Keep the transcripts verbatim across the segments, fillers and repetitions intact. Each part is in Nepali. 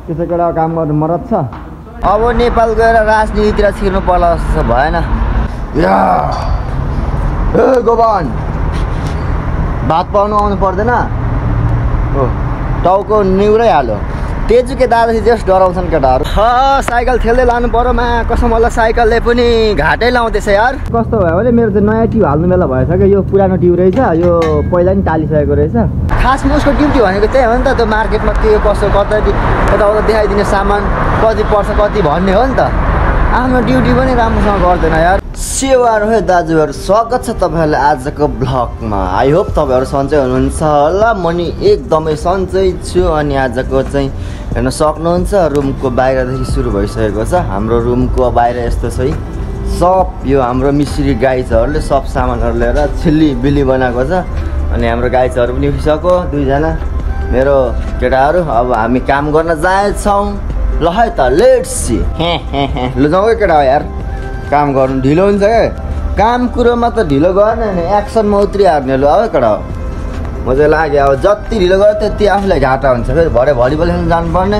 त्यसै केटा काम गर्नु मरद छ। अब नेपाल गएर राजनीतितिर छिर्नु पर्ला जस्तो भएन। या ए गोबान भात पाउनु आउनु पर्दैन। हो टाउको निउरै हाल्यो। तेजुके दादाले जस्ट डराउँछन् केटाहरू। साइकल खेल्दै लानु पर्यो मा कसम मलाई साइकलले पनि घाटै लाउँदैछ यार। कस्तो भयो भने मेरो चाहिँ नयाँ ट्युब हाल्नु बेला भएछ क्या। यो पुरानो ट्युब रहेछ, यो पहिला नि टालिसकेको रहेछ। खासमा उसको ड्युटी भनेको त्यही हो नि त, त्यो मार्केटमा के कसो कतै यताउता देखाइदिने सामान कति पर्छ कति भन्ने हो नि त। आफ्नो ड्युटी पनि राम्रोसँग गर्दैन यार। सेवाहरू है दाजुहरू, स्वागत छ तपाईँहरूलाई आजको भ्लगमा। आई होप तपाईँहरू सन्चै हुनुहुन्छ होला। म नि एकदमै सन्चै छु। अनि आजको चाहिँ हेर्न सक्नुहुन्छ रुमको बाहिरदेखि सुरु भइसकेको छ। हाम्रो रुमको बाहिर यस्तो छ है, सब यो हाम्रो मिस्त्री गाइजहरूले सब सामानहरू लिएर छिल्ली बिल्ली बनाएको छ। अनि हाम्रो गाइजहरू पनि उठिसक्यो दुईजना मेरो केटाहरू। अब हामी काम गर्न जाँदैछौँ। ल है त लेट्स सी। हे हे हे ल जाउँ है केटा यार, काम गर्नु ढिलो हुन्छ क्या। काम कुरोमा त ढिलो गर्ने नि, एक्सनमा उत्रिहाल्ने। ल है केटा म चाहिँ लाग्यो अब जति ढिलो गर्यो त्यति आफूलाई घाटा हुन्छ। फेरि भरे भलिबल खेल्नु जानुपर्ने।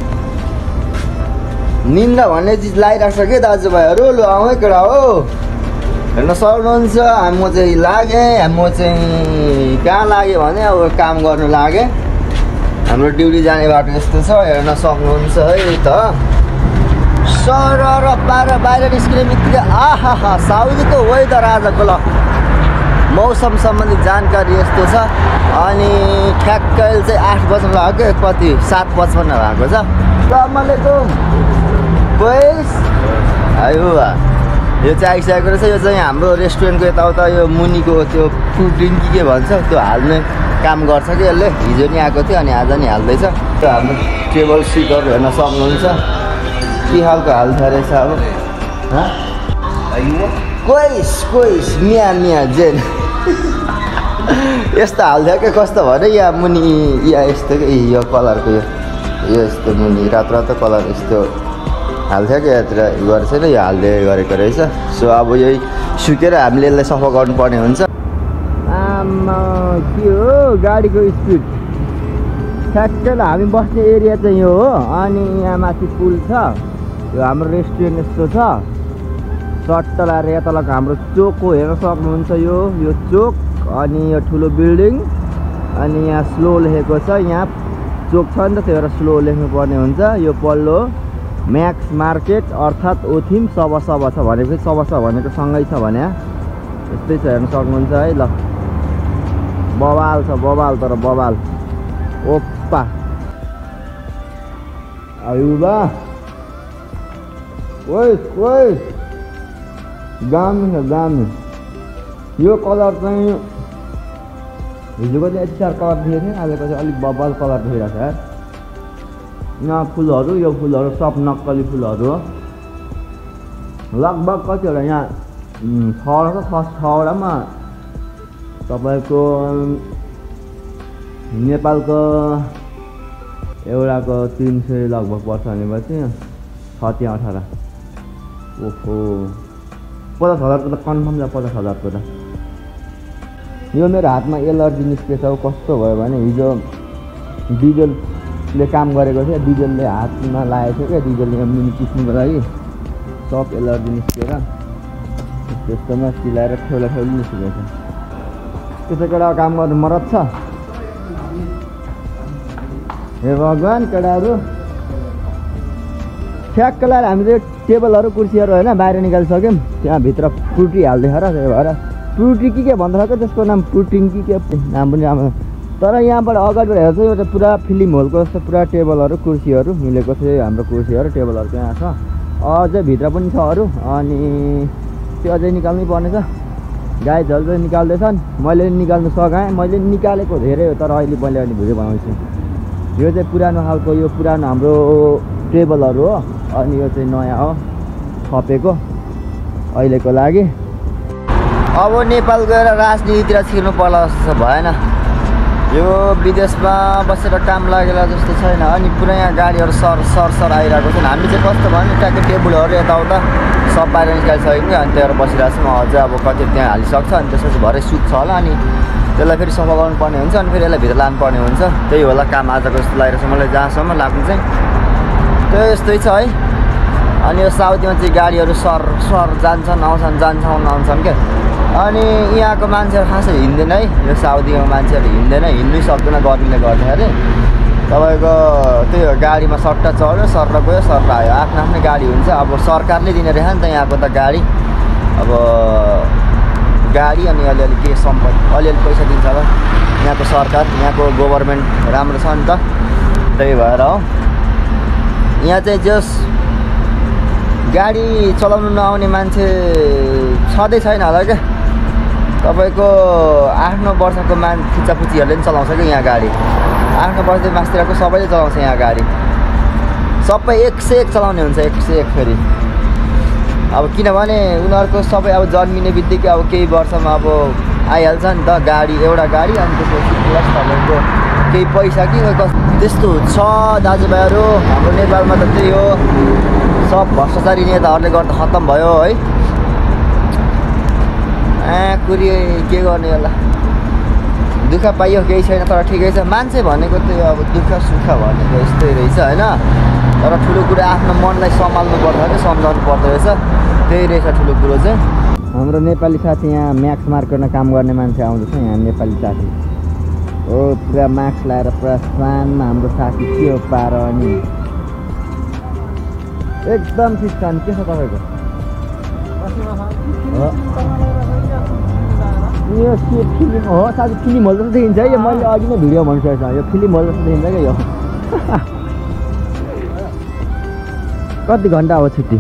निन्दा भन्ने चिज लगाइरहेको छ कि दाजुभाइहरू। ल आउँ है केटा हो, हेर्न सक्नुहुन्छ म चाहिँ लागेँ। म चाहिँ कहाँ लागेँ भने अब काम गर्नु लागेँ। हाम्रो ड्युटी जाने बाटो यस्तो छ, हेर्न सक्नुहुन्छ है त। सर र बाह्र बाहिर निस्किने बित्तिकै आहा साउदीको वेदर आजको ल मौसम सम्बन्धी जानकारी यस्तो छ। अनि ठ्याक्कै चाहिँ आठ बज्न लाग्यो, कति सात पचपन्न भएको छ। अस्सलामुअलैकुम बोइस। आयो यो चाहिँ आइसकेको रहेछ। यो चाहिँ हाम्रो रेस्टुरेन्टको यताउता यो मुनिको त्यो फुड ड्रिङ्क के भन्छ त्यो हाल्ने काम गर्छ कि यसले। हिजो नि आएको थियो अनि आज नि हाल्दैछ। त्यो हाम्रो टेबल सिटहरू हेर्न सक्नुहुन्छ के खालको हाल्छ रहेछ। अब कोइस कोइस मिया मिया जेन यस्तो हाल्थ्यो क्या। कस्तो भने यहाँ मुनि यहाँ यस्तो कि यो कलरको यो यो यस्तो मुनि रातो रातो कलर यस्तो हाल्थ्यो क्या। यतिर गरेको छैन, यो हाल्दै गरेको रहेछ। सो अब यही सुकेर हामीले यसलाई सफा गर्नुपर्ने हुन्छ। आमा के हो गाडीको स्पिड। ठ्याक्कै हामी बस्ने एरिया चाहिँ यो हो। अनि यहाँ माथि पुल छ, यो हाम्रो रेस्टुरेन्ट यस्तो छ। सट्ट लाएर यहाँ तलको हाम्रो चोक हो, हेर्न सक्नुहुन्छ यो यो चोक। अनि यो ठुलो बिल्डिङ। अनि यहाँ स्लो लेखेको छ, यहाँ चोक छ नि त त्यही भएर स्लो लेख्नुपर्ने हुन्छ। यो पल्लो म्याक्स मार्केट अर्थात् ओथिम सभा सभा छ भनेको सभा सभा भनेको सँगै छ भने यस्तै छ, हेर्न सक्नुहुन्छ है। ल बवाल छ बवाल, तर बवाल ओप्पा आयुबा ओइ ओइ दामी छ दामी। यो कलर चाहिँ हिजोको चाहिँ यति साह्रो कलर देखेको थिएन, आजको चाहिँ अलिक बवाल कलर देखेको छ यार। यहाँ फुलहरू, यो फुलहरू सब नक्कली फुलहरू हो। लगभग कतिवटा यहाँ छवटा छ छवटामा तपाईँको नेपालको एउटाको तिन सय लगभग पर्छ भनेपछि छत्ती अठार। ओहो पचास हजारको त कन्फर्म छ, पचास हजारको त। यो मेरो हातमा एलर्जी निस्केछ। कस्तो भयो भने हिजो डिजलले काम गरेको थियो, डिजलले हातमा लागेको थियो क्या। डिजलले मुनि चिस्नुको लागि सब एलर्जी निस्केर त्यस्तोमा चिलाएर ठेउला ठेउली निस्केको छ। त्यसै केटा काम गर्नु मरद छ। हे भगवान् केटाहरू ठ्याक्क लाएर हामीले टेबलहरू कुर्सीहरू होइन बाहिर निकालिसक्यौँ। त्यहाँ भित्र फ्रुटी हाल्दै र त्यही भएर फ्रुटी के के भन्दो रहेछ त्यसको नाम फ्रुटिङ कि के नाम पनि राम्रो। तर यहाँबाट अगाडिबाट हेर्छ एउटा पुरा फिल्म हलको जस्तो पुरा टेबलहरू कुर्सीहरू मिलेको थियो। हाम्रो कुर्सीहरू टेबलहरू त्यहाँ छ, अझै भित्र पनि छ अरू। अनि त्यो अझै निकाल्नै पर्ने छ। गाइजहरू चाहिँ निकाल्दैछन्, मैले निकाल्नु सघाएँ। मैले निकालेको धेरै हो तर अहिले मैले अनि भिडियो बनाउँछु। यो चाहिँ पुरानो खालको यो पुरानो हाम्रो टेबलहरू हो। अनि यो चाहिँ नयाँ हो थपेको अहिलेको लागि। अब नेपाल गएर राजनीतितिर छिर्नु पर्ला जस्तो भएन। यो विदेशमा बसेर काम लागेला जस्तो छैन। अनि पुरा यहाँ गाडीहरू सर सर सर आइरहेको छन्। हामी चाहिँ कस्तो भयो भने ट्याक्कै टेबलहरू यताउता सब बाहिर निकालिसक्यौँ कि। अनि त्यहाँ बसिरहेको छौँ। अझै अब कति त्यहाँ हालिसक्छ। अनि त्यसपछि भरे सुत्छ होला। अनि त्यसलाई फेरि सफा गर्नुपर्ने हुन्छ। अनि फेरि यसलाई भित्र लानुपर्ने हुन्छ। त्यही होला काम आजको जस्तो लागिरहेको छ मलाई जहाँसम्म लाग्नु चाहिँ। त्यो यस्तै छ है। अनि यो साउदीमा चाहिँ गाडीहरू सर सर जान्छन् आउँछन् जान्छन् आउँछन् क्या। अनि यहाँको मान्छेहरू खासै हिँड्दैन है, यो साउदीको मान्छेहरू हिँड्दैन, हिँड्नै सक्दैन गर्मीले गर्दाखेरि। तपाईँको त्यो गाडीमा सट्टा चढ्यो सर गयो सर आयो, आफ्नो आफ्नै गाडी हुन्छ। अब सरकारले दिने रहेछ नि त यहाँको त गाडी, अब गाडी अनि अलिअलि के सम्पत्ति अलिअलि पैसा दिन्छ होला यहाँको सरकार, यहाँको गभर्मेन्ट राम्रो छ नि त, त्यही भएर हो। यहाँ चाहिँ जस गाडी चलाउनु नआउने मान्छे छँदै छैन होला क्या। तपाईँको आठ नौ वर्षको मान फुच्चाफुच्चीहरूले पनि चलाउँछ क्या यहाँ गाडी, आठ नौ वर्ष मास्तिरको सबैले चलाउँछ यहाँ गाडी, सबै एक सय एक चलाउने हुन्छ, एक सय एक फेरि। अब किनभने उनीहरूको सबै अब जन्मिने बित्तिकै अब केही वर्षमा अब आइहाल्छ नि त गाडी, एउटा गाडी। अनि त्यसपछि प्लस तपाईँको केही पैसा कि त्यस्तो छ दाजुभाइहरू। हाम्रो नेपालमा त त्यही हो, सब भ्रष्टाचारी नेताहरूले गर्दा खत्तम भयो है। ए कुरी के गर्ने होला, दुःख पाइयो केही छैन, तर ठिकै छ। मान्छे भनेको त्यही अब दुःख सुख भनेको यस्तै रहेछ होइन। तर ठुलो कुरा आफ्नो मनलाई सम्हाल्नु पर्छ कि सम्झाउनु पर्दो रहेछ, त्यही रहेछ ठुलो कुरो चाहिँ। हाम्रो नेपाली साथी यहाँ म्याक्स मार्केटमा काम गर्ने मान्छे आउँदैछ, यहाँ नेपाली साथी हो, पुरा मास्क लगाएर पुरा सानमा हाम्रो साथी के हो पार। अनि एकदम ठिक छ। अनि के छ तपाईँको यो के फिल्म हो साथी, फिल्म हल जस्तो देखिन्छ है यो, मैले अघि नै भिडियो भनिसकेको छु, यो फिल्म हल जस्तो देखिन्छ क्या यो। कति घन्टा हो छुट्टी?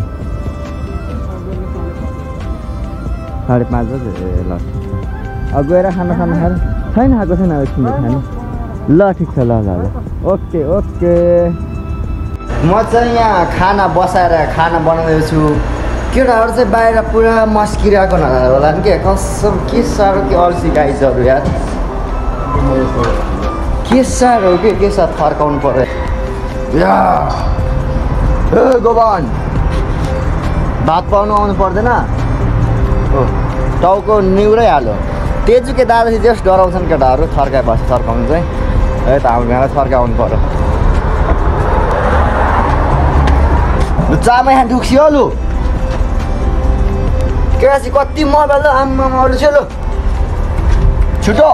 साढे पाँच बजे ए ल अब गएर खाना खाना खाएर छैन खाएको छैन एकछिन खाने। ल ठिक छ, ल ल ल ओके ओके। म चाहिँ यहाँ खाना बसाएर खाना बनाउँदैछु। केटाहरू चाहिँ बाहिर पुरा मस्किरहेको होला नि के, कसम के साह्रो के अल्छी गाइजहरू यार, के साह्रो के के साथ फर्काउनु पर्यो या। ए गोबन भात पाउनु आउनु पर्दैन हो, टाउको निउरै हाल्यो। तेजुके दादाले जस्ट डराउँछन् केटाहरू, थर्काए बस्छ थर्काउनु चाहिँ। है त हाम्रो यहाँ थर्काउनु पर्यो। चामा यहाँ दुख्सियो लु केटा चाहिँ कति मोबाइल ल आम्मा अरू छ लु छिटो।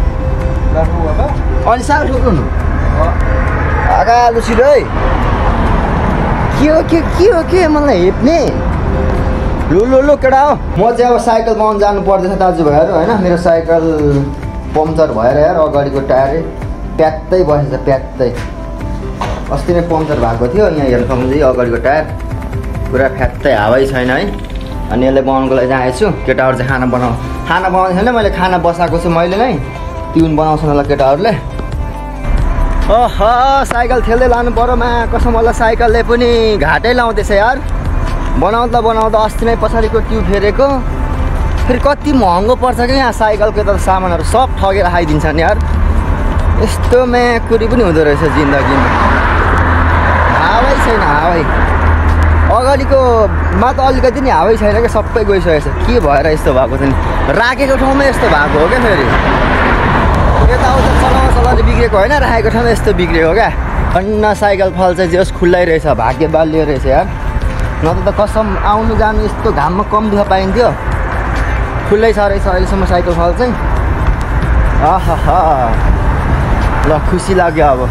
अनि साग ठुक्नु आगा लु छिटो है। के हो के के हो के मलाई हेप्ने लु लु लु केटा हो। म चाहिँ अब साइकल बनाउनु जानु पर्दैछ दाजुभाइहरू होइन। मेरो साइकल पम्चर भएर यार अगाडिको टायरै प्यात्तै बसेछ प्यात्तै। अस्ति नै पम्चर भएको थियो, यहाँ हेर्नु सक्नुहुन्छ अगाडिको टायर पुरा फ्यात्तै हावै छैन है। अनि यसलाई बनाउनुको लागि चाहिँ आएछु। केटाहरू चाहिँ खाना बनाउ खाना बनाउने छैन, मैले खाना बसाएको छु मैले नै, ट्युन बनाउँछन् होला केटाहरूले। ओह साइकल ठेल्दै लानु पऱ्यो मा कसम होला, साइकलले पनि घाटै लाउँदैछ यार। बनाउँदा बनाउँदा अस्ति नै पछाडिको ट्युब फेरेको, फेरि कति महँगो पर्छ क्या यहाँ साइकलको त सामानहरू सब ठगेर खाइदिन्छन् यार। यस्तो म्याकुरी पनि हुँदो रहेछ जिन्दगीमा, हावै छैन हावै। अगाडिको मा त अलिकति नि हावै छैन क्या, सबै गइसकेको छ। के भएर यस्तो भएको छ नि, राखेको ठाउँमा यस्तो भएको हो क्या। फेरि यताउता चलाउन चलाउँदै बिग्रेको होइन, राखेको ठाउँमा यस्तो बिग्रेको क्या। अन्ना साइकल फल चाहिँ जस खुल्लै रहेछ, भाग्य बालियो रहेछ यार। नत्र त कसम आउनु जानु यस्तो घाममा कम दुःख पाइन्थ्यो। खुल्लै छ रहेछ अहिलेसम्म साइकल फल चाहिँ। आहा ल खुसी लाग्यो। अब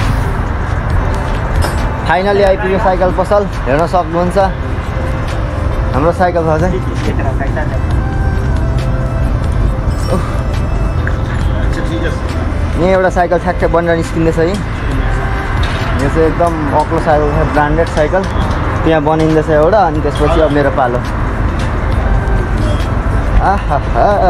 फाइनली आइपुग्यो साइकल पसल, हेर्न सक्नुहुन्छ हाम्रो साइकल फल चाहिँ। यहाँ एउटा साइकल ठ्याक्कै बनेर निस्किँदैछ है। यो चाहिँ एकदम अग्लो साइकल छ, ब्रान्डेड साइकल। त्यहाँ बनिँदैछ एउटा, अनि त्यसपछि अब मेरो पालो। आहा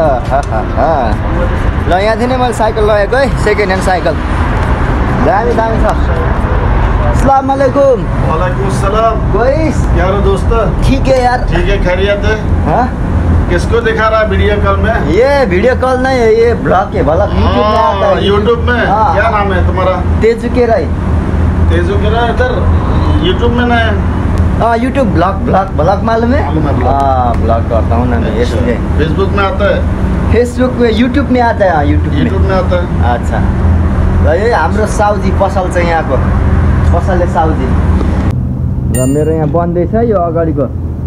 ल यहाँदेखि नै मैले साइकल लगेको है, सेकेन्ड ह्यान्ड साइकल दामी दामी छ। अस्सलाम वालेकुम। वालेकुम सलाम। कोइस यार दोस्त ठीक है यार। ठीक है खैरियत है। हाँ किसको दिखा रहा है वीडियो कॉल में? ये वीडियो कॉल नहीं है, ये ब्लॉग है, ब्लॉग यूट्यूब में आता है। यूट्यूब में हाँ। क्या नाम है तुम्हारा? तेजू के राय। तेजू के राय इधर यूट्यूब में ना है? हाँ यूट्यूब ब्लॉग ब्लॉग ब्लॉग मालूम है? हाँ ब्लॉग करता हूँ ना मैं, इसलिए। फेसबुक में आता है? फेसबुक में यूट्यूब में आता है। हाँ यूट्यूब में यूट्यूब में आता है। अच्छा ल ये हाम्रो साउजी पसल चाहिँ यहाँको पसलले साउजी। र मेरो यहाँ बन्दैछ यो अगाडिको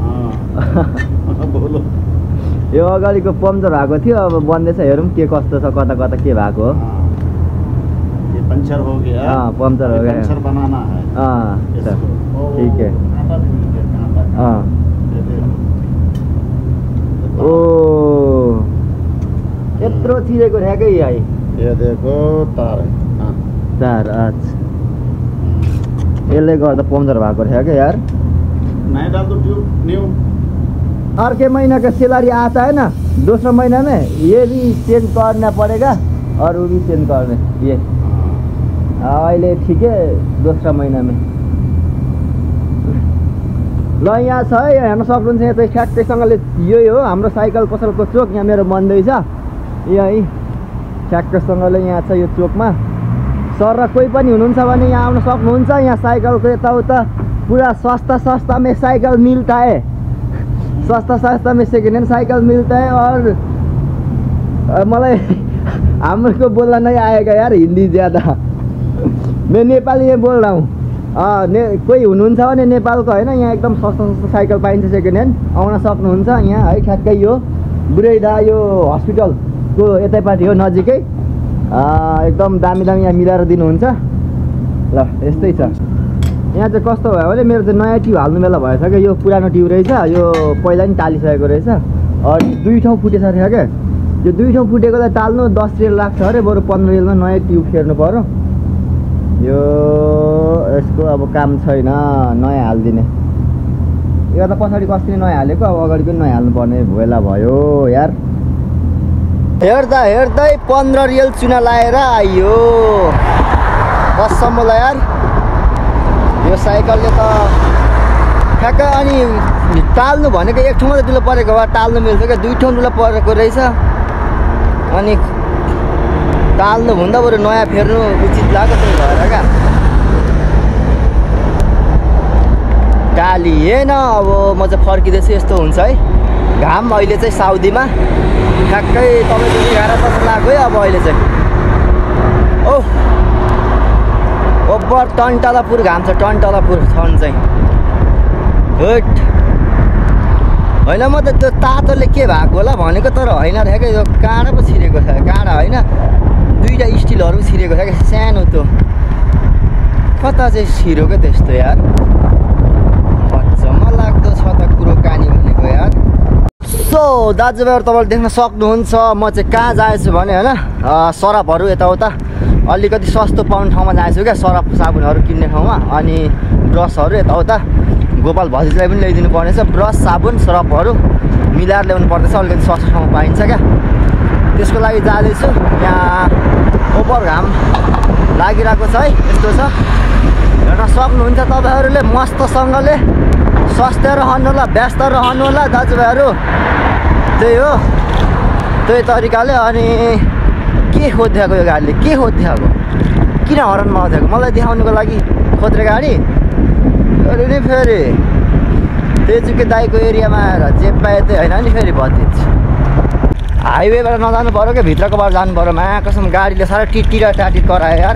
बोलो यो अगाडिको पम्चर भएको थियो अब बन्दैछ हेरौँ के कस्तो छ कता कता के भएको हो ये पंचर हो गया हाँ पंचर हो गया पंचर बनाना है हाँ ठीक है हाँ ओ यत्रो चिरेको ठ्याक्कै है ये देखो तार है हाँ तार अच्छा यसले गर्दा पम्चर भएको ठ्याक्कै यार नया डाल दो ट्यूब न्यू अर्के महीना का सैलरी आता है ना दूसरा महीना में ये भी चेंज करना पड़ेगा और वो भी चेंज करने ये अहिले ठीक है दूसरा महीना में ल यहाँ छ है हेर्न सक्नुहुन्छ यहाँ चाहिँ ठ्याक्कैसँगले यही हो हाम्रो साइकल पसलको चोक यहाँ मेरो बन्दैछ यही ठ्याक्कैसँगले यहाँ छ यो चोकमा सर र कोही पनि हुनुहुन्छ भने यहाँ आउन सक्नुहुन्छ यहाँ साइकलको यताउता पुरा सस्ता सस्ता में साइकल मिलता है सस्ता सस्ता में सेकेंड हैंड साइकिल मिलता है और मलाई हाम्रो को बोलना नहीं आएगा यार हिंदी ज़्यादा मैं नेपाली में बोल रहा हूँ अँ ने कोही हुनुहुन्छ भने नेपालको हैन यहाँ एकदम सस्ता सस्ता साइकल पाइन्छ सेकेन्ड ह्यान्ड आउन सक्नुहुन्छ यहाँ है ठ्याक्कै यो बुढैडा यो हस्पिटलको यतैपट्टि हो नजिकै एकदम दामी दामी यहाँ मिलाएर दिनुहुन्छ ल यस्तै छ यहाँ चाहिँ कस्तो भयो भने मेरो चाहिँ नयाँ ट्युब हाल्नु बेला भएछ क्या यो पुरानो ट्युब रहेछ यो पहिला नि टालिसकेको रहेछ अनि दुई ठाउँ फुटेछ क्या यो दुई ठाउँ फुटेकोलाई टाल्नु दस रेल लाग्छ अरे बरु पन्ध्र रेलमा नयाँ ट्युब फेर्नु पर्यो यो यसको अब काम छैन नयाँ हालिदिने यो त पछाडि कस्ती नयाँ हालेको अब अगाडि पनि नयाँ हाल्नुपर्ने भेला भयो यार हेर्दा हेर्दै पन्ध्र रेल चुना लाएर आइयो कसम्म ल यार यो साइकलले त ठ्याक्कै अनि टाल्नु भनेको एक ठाउँमा त दुलो परेको भए टाल्नु मिल्छ क्या दुई ठाउँ दुलो परेको रहेछ अनि टाल्नु भन्दा बरु नयाँ फेर्नु उचित लाग्यो त्यही भएर क्या टालिएन अब म चाहिँ फर्किँदैछु यस्तो हुन्छ है घाम अहिले चाहिँ साउदीमा ठ्याक्कै तपाईँको एघार बजी लाग्यो अब अहिले चाहिँ ओ ओभर टन्टलापुर घाम छ टन्टलापुर छन् चाहिँ गुड होइन म त त्यो तातोले के भएको होला भनेको तर होइन ठ्याक्कै यो काँडा पो छिरेको छ काँडा होइन दुईवटा स्टिलहरू छिरेको छ क्या सानो त्यो कता चाहिँ छिरो क्या त्यस्तो यार अचम्म लाग्दो छ त कुरो कानी भनेको यार सो दाजुभाइहरू तपाईँले देख्न सक्नुहुन्छ म चाहिँ कहाँ जाएछु भने होइन सरपहरू यताउता अलिकति सस्तो पाउने ठाउँमा जाएछु क्या सरफ साबुनहरू किन्ने ठाउँमा अनि ब्रसहरू यताउता गोपाल भतिजलाई पनि ल्याइदिनु पर्नेछ ब्रस साबुन सरफहरू मिलाएर ल्याउनु पर्दैछ अलिकति सस्तो ठाउँमा पाइन्छ क्या त्यसको लागि जाँदैछु यहाँ ओभर घाम लागिरहेको छ है यस्तो छ हेर्न सक्नुहुन्छ तपाईँहरूले मस्तसँगले स्वस्थ रहनु होला व्यस्त रहनु होला दाजुभाइहरू त्यही हो त्यही तरिकाले अनि के खोजिदिएको यो गाडीले के खोजिदिएको किन हर्न माउदिएको मलाई देखाउनुको लागि खोज्रे गाडी अरे नि फेरि तेजुके दाईको एरियामा आएर जे पाए त्यही होइन नि फेरि भतिज हाइवेबाट नजानु पऱ्यो क्या भित्रको बाटो जानु पऱ्यो मा कसम गाडीले साह्रै टिटिरा टाटिट करायो यार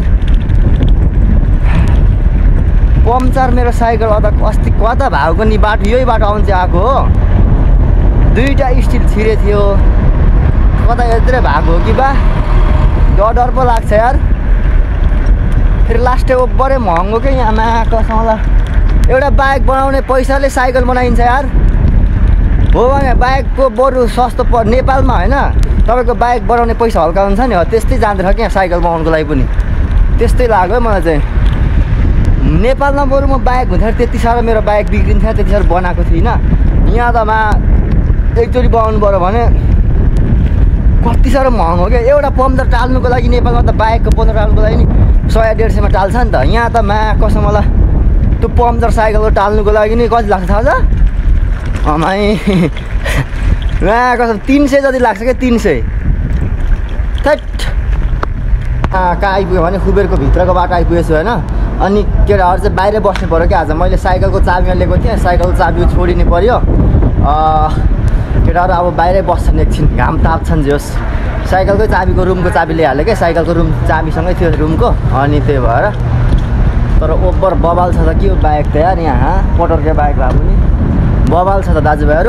पम्चर मेरो साइकल अझ अस्ति कता भएको नि बाटो यही बाटो आउनु चाहिँ आएको हो दुईवटा स्टिल छिरे थियो कता यत्रै भएको हो कि बा डर डर पो लाग्छ यार फेरि लास्ट ओभरै महँगो क्या यहाँ माकोसँग एउटा बाइक बनाउने पैसाले साइकल बनाइन्छ यार हो भने बाइकको बरु सस्तो प नेपालमा होइन तपाईँको बाइक बनाउने पैसा हल्का हुन्छ नि हो त्यस्तै जाँदैछ क्या साइकल बनाउनुको लागि पनि त्यस्तै लाग्यो मलाई चाहिँ नेपालमा बरु म बाइक हुन्थ्यो त्यति साह्रो मेरो बाइक बिग्रिन्थ्यो त्यति साह्रो बनाएको थिइनँ यहाँ त मा एकचोटि बनाउनु पऱ्यो भने कति साह्रो महँगो क्या एउटा पम्चर टाल्नुको लागि नेपालमा त बाइकको पम्चर टाल्नुको लागि नि सय डेढ सयमा टाल्छ नि त यहाँ त मा कसम मलाई त्यो पम्चर साइकलको टाल्नुको लागि नि कति लाग्छ थाहा छ अमाइ मा कसम तिन सय जति लाग्छ क्या तिन सय थट कहाँ आइपुग्यो भने खुबेरको भित्रको बाटो आइपुगेछु होइन अनि केटाहरू चाहिँ बाहिरै बस्नु पऱ्यो क्या आज मैले साइकलको चाबी लिएको थिएँ साइकलको चाबी छोडिनु पऱ्यो केटाहरू अब बाहिरै बस्छन् एकछिन घाम ताप्छन् जोस् साइकलकै चाबीको रुमको चाबी ल्याइहाल्यो क्या साइकलको रुम चाबीसँगै थियो रुमको अनि त्यही भएर तर ओभर बबाल छ त के हो बाइक त यार यहाँ पटरके बाइक भए पनि बबाल छ त दाजुभाइहरू।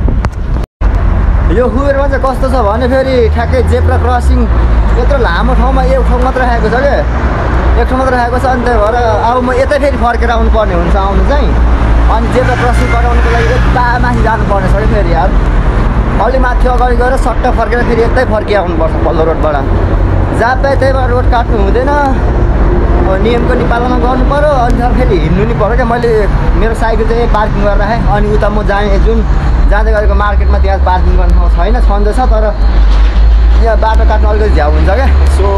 यो कुबेरमा चाहिँ कस्तो छ भने फेरि ठ्याक्कै जेब्रा क्रसिङ यत्रो लामो ठाउँमा एक ठाउँ मात्र राखेको छ क्या, एक ठाउँ मात्र राखेको छ। अनि त्यही भएर अब म यतै फेरि फर्केर आउनु पर्ने हुन्छ आउनु चाहिँ, अनि जेब्रा क्रसिङ गराउनुको लागि यता माथि जानुपर्ने छ कि फेरि यार। अलि माथि अगाडि गएर सट्ट फर्केर फेरि यतै फर्किआउनुपर्छ पल्लो रोडबाट। जहाँ पाए त्यहीबाट रोड काट्नु हुँदैन, नियमको नि पालना गर्नु पऱ्यो। अनि फेरि हिँड्नु नि पऱ्यो क्या। मैले मेरो साइकल चाहिँ पार्किङ गरेर राखेँ, अनि उता म जाएँ जुन जाँदै गरेको मार्केटमा त्यहाँ पार्किङ गर्ने ठाउँ छैन, छँदैछ तर यहाँ बाटो काट्नु अलिकति झ्याउ हुन्छ क्या। सो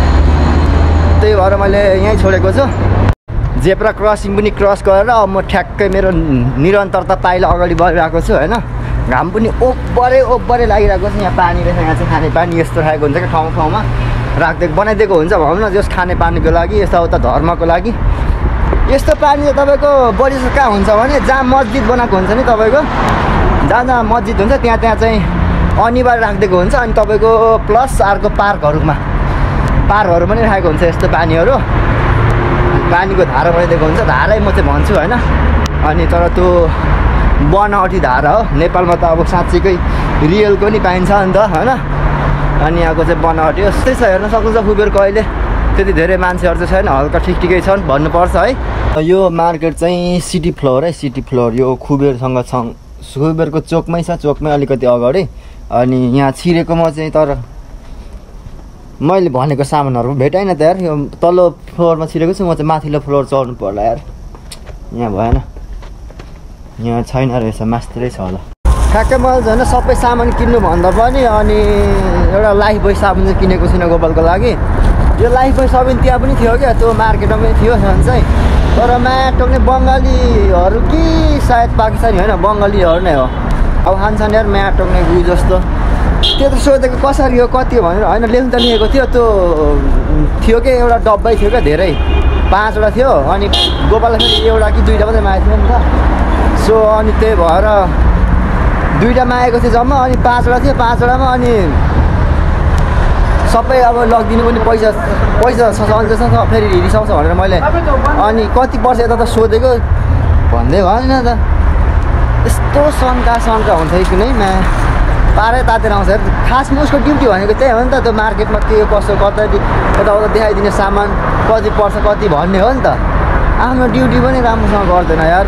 त्यही भएर मैले यहीँ छोडेको छु। जेब्रा क्रसिङ पनि क्रस गरेर अब म ठ्याक्कै मेरो निरन्तरता पाइला अगाडि बढिरहेको छु होइन। घाम पनि ओभरै ओभरै लागिरहेको छ। यहाँ पानी रहेछ, यहाँ चाहिँ खाने पानी यस्तो राखेको हुन्छ क्या, ठाउँ ठाउँमा राखिदिएको बनाइदिएको हुन्छ भनौँ न, जस खाने पानीको लागि यताउता धर्मको लागि। यस्तो पानी चाहिँ तपाईँको बढी जस्तो कहाँ हुन्छ भने जहाँ मस्जिद बनाएको हुन्छ नि तपाईँको, जहाँ जहाँ मस्जिद हुन्छ त्यहाँ त्यहाँ चाहिँ अनिवार्य राखिदिएको हुन्छ। अनि तपाईँको प्लस अर्को पार्कहरूमा पार्कहरू पनि राखेको हुन्छ यस्तो पानीहरू, पानीको धारा बनाइदिएको हुन्छ। धारै म चाहिँ भन्छु होइन। अनि तर त्यो बनावटी धारा हो, नेपालमा त अब साँच्चीकै रियलको नि पाइन्छ नि त होइन। अनि यहाँको चाहिँ बनावटी हो। यस्तै छ, हेर्न सक्नुहुन्छ कुबेरको अहिले त्यति धेरै मान्छेहरू चाहिँ छैन, हल्का ठिक ठिकै छन् भन्नुपर्छ है। यो मार्केट चाहिँ सिटी फ्लोर है, सिटी फ्लोर यो कुबेरसँग छ, कुबेरको चोकमै छ, चोकमै अलिकति अगाडि। अनि यहाँ छिरेको म चाहिँ तर मैले भनेको सामानहरू भेटाइन त यार। यो तल्लो फ्लोरमा छिरेको छु, म चाहिँ माथिल्लो फ्लोर चढ्नु पर्ला यार। यहाँ भएन, यहाँ छैन रहेछ, मास्तिरै छ होला। ठ्याक्कै मैले झन् सबै सामान किन्नु भन्दा पनि अनि एउटा लाइफ बोय साबुन चाहिँ किनेको छुइनँ गोपालको लागि। यो लाइफ बोय साबुन त्यहाँ पनि थियो क्या, त्यो मार्केटमा पनि थियो झन् चाहिँ। तर म्याटोक नै बङ्गालीहरू कि सायद पाकिस्तानी होइन, बङ्गालीहरू नै हो। अब खान्छन् यार म्याटोक नै गु जस्तो। त्यो त सोधेको कसरी हो कति हो भनेर होइन, लेख्नु त लेखेको थियो। त्यो थियो कि एउटा डब्बै थियो क्या, धेरै पाँचवटा थियो। अनि गोपाललाई फेरि एउटा कि दुईवटा मात्रै मागेको थियो नि त। सो अनि त्यही भएर दुईवटा मागेको थियो जम्मा, अनि पाँचवटा थियो। पाँचवटामा अनि सबै अब लगिदिनु पनि पैसा पैसा छ अन्त छ फेरि रिसाउँछ भनेर मैले अनि कति पर्छ यता त सोधेको भन्दै भएन त। यस्तो शङ्का शङ्का हुन्छ कि कुनै मा पारै तातेर आउँछ। खासमा उसको ड्युटी भनेको त्यही हो नि त, त्यो मार्केटमा के कसो कतै यताउता देखाइदिने सामान कति पर्छ कति भन्ने हो नि त। आफ्नो ड्युटी पनि राम्रोसँग गर्दैन यार।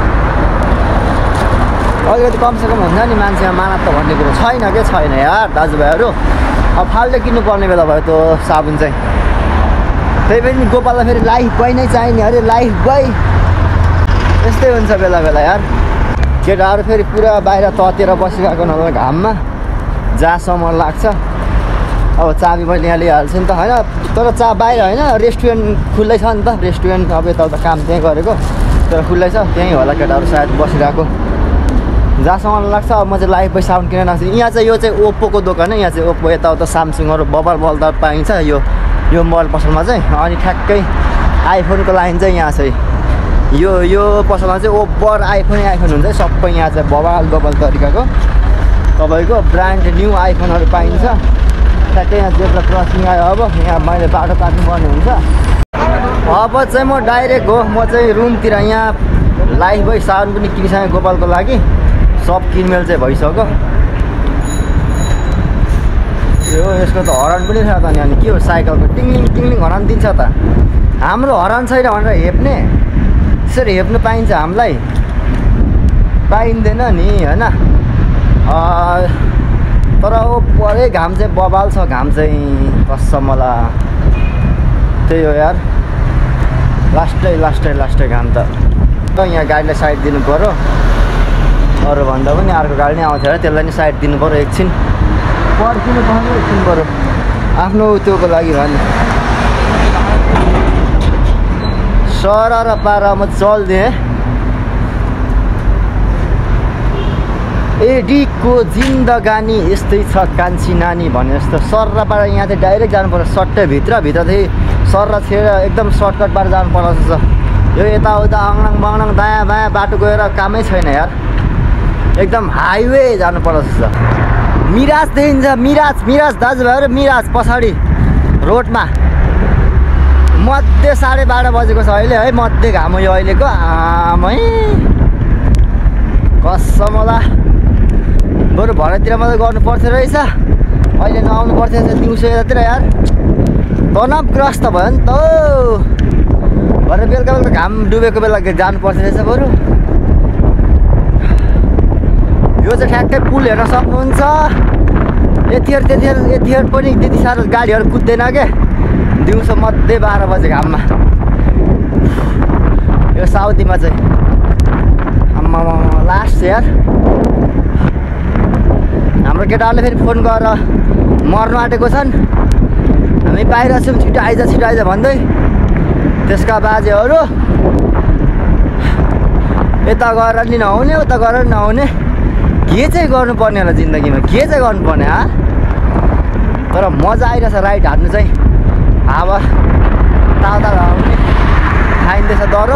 अलिकति कमसेकम हुन्छ नि मान्छेमा मानव त भन्ने कुरो छैन क्या, छैन यार दाजुभाइहरू। अब फाल्टो किन्नुपर्ने बेला भयो त्यो साबुन चाहिँ। त्यही पनि गोपाललाई फेरि लाइफ बोय नै चाहिने अरे, लाइफ बोय। यस्तै हुन्छ बेला बेला यार। केटाहरू फेरि पुरा बाहिर ततेर बसिरहेको नभए घाममा जहाँसम्म लाग्छ। अब चाबी मैले यहाँ लिइहाल्छु नि त होइन। तर चा बाहिर होइन, रेस्टुरेन्ट खुल्लै छ नि त, रेस्टुरेन्ट अब यताउता काम त्यहीँ गरेको तर खुल्लै छ, त्यहीँ होला केटाहरू सायद बसिरहेको जहाँसम्म लाग्छ। अब म चाहिँ लाइफ बोय साबुन किनेर राख्छु। यहाँ चाहिँ यो चाहिँ ओप्पोको दोकान हो, यहाँ चाहिँ ओप्पो यताउता सामसुङहरू बबर बल्दा पाइन्छ यो यो मोबाइल पसलमा चाहिँ। अनि ठ्याक्कै आइफोनको लाइन चाहिँ यहाँ चाहिँ यो यो पसलमा चाहिँ ओभर आइफोनै आइफोन हुन्छ सबै। यहाँ चाहिँ बबाल बबाल तरिकाको तपाईँको ब्रान्ड न्यू आइफोनहरू पाइन्छ। ठ्याक्कै यहाँ जेब्रा क्रसिङ आयो, अब यहाँ मैले बाटो काट्नुपर्ने हुन्छ। अब चाहिँ म डाइरेक्ट हो, म चाहिँ रुमतिर। यहाँ लाइफ बोय साबुन पनि किनिसकेँ गोपालको लागि, सब किनमेल चाहिँ भइसक्यो। यो यसको त हरन पनि छ त नि, अनि के हो साइकलको टिङलिङ टिङलिङ हरन दिन्छ त। हाम्रो हरन छैन भनेर हेप्ने, त्यसरी हेप्नु पाइन्छ हामीलाई पाइँदैन नि होइन। तर अब परै घाम चाहिँ बबाल छ, घाम चाहिँ कसम मलाई त्यही हो यार। लास्टै लास्टै लास्टै घाम त। यहाँ गाडीलाई साइड दिनु पऱ्यो, अरूभन्दा पनि अर्को गाडी नै आउँथ्यो र त्यसलाई नि साइड दिनु पऱ्यो। एकछिन पर्खिनु पर्ने, एकछिन पऱ्यो आफ्नो त्योको लागि भने सर र पारा म चल्दिएँ। एडीको जिन्दगानी यस्तै छ कान्छी नानी भने जस्तो सर र पारा यहाँ चाहिँ डाइरेक्ट जानुपर्छ सट्टै भित्र भित्र चाहिँ सर र छेर एकदम सर्टकटबाट जानुपर्छ जस्तो। यो यताउता अङनाङ बङनाङ दायाँ बायाँ बाटो गएर कामै छैन यार, एकदम हाइवे जानुपर्छ जस्तो। मिराज देखिन्छ, मिराज मिराज दाजुभाइहरू मिराज पछाडि रोडमा मध्य साढे बाह्र बजेको छ अहिले है, मध्य घाम यो अहिलेको। आमै कसम होला, बरु भरेतिर मात्रै गर्नु पर्थ्यो रहेछ, अहिले नआउनु पर्थ्यो रहेछ दिउँसो यतातिर यार। तनावग्रस्त भयो नि त, भरे बेलुका बेलुका घाम डुबेको बेला जानु पर्थ्यो रहेछ बरु। यो चाहिँ ठ्याक्कै पुल हेर्न सक्नुहुन्छ, यतिखेर त्यतिखेर यतिखेर पनि त्यति साह्रो गाडीहरू कुद्दैन क्या दिउँसो मध्य बाह्र बजे घाममा। यो साउदीमा चाहिँ आम्मा लास्ट यार। हाम्रो केटाहरूले फेरि फोन गरेर मर्नु आँटेको छन्, हामी बाहिर छौँ छिटो आइज छिटो आइज भन्दै। त्यसका बाजेहरू यता गएर नि नहुने उता गएर नहुने, के चाहिँ गर्नुपर्ने होला जिन्दगीमा, के चाहिँ गर्नुपर्ने हा। तर मजा आइरहेछ राइड हान्नु चाहिँ, हावा ताता हाउने खाइँदैछ डह्रो।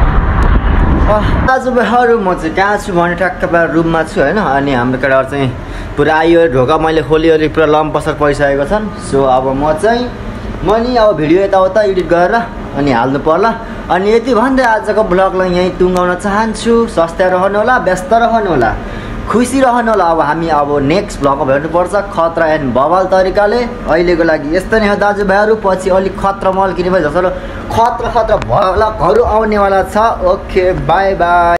दाजुभाइहरू म चाहिँ कहाँ छु भने ठ्याक्क रुममा छु होइन। अनि हाम्रो केटाहरू चाहिँ पुरा आयो, ढोका मैले खोलिओरि पुरा लम्पसर परिसकेको छन्। सो अब म चाहिँ म नि अब भिडियो यताउता एडिट गरेर अनि हाल्नु पर्ला। अनि यति भन्दै आजको ब्लगलाई यहीँ टुङ्गाउन चाहन्छु। स्वस्थ रहनु होला, व्यस्त रहनु होला, खुसी रहनु होला। अब हामी अब नेक्स्ट ब्लगमा भेट्नुपर्छ खतरा एन्ड बवाल तरिकाले। अहिलेको लागि यस्तो नै हो दाजुभाइहरू, पछि अलिक खतरा मल्किने भयो जस्तो खतरा खतरा भ्लगहरू आउनेवाला छ। Okay bye by.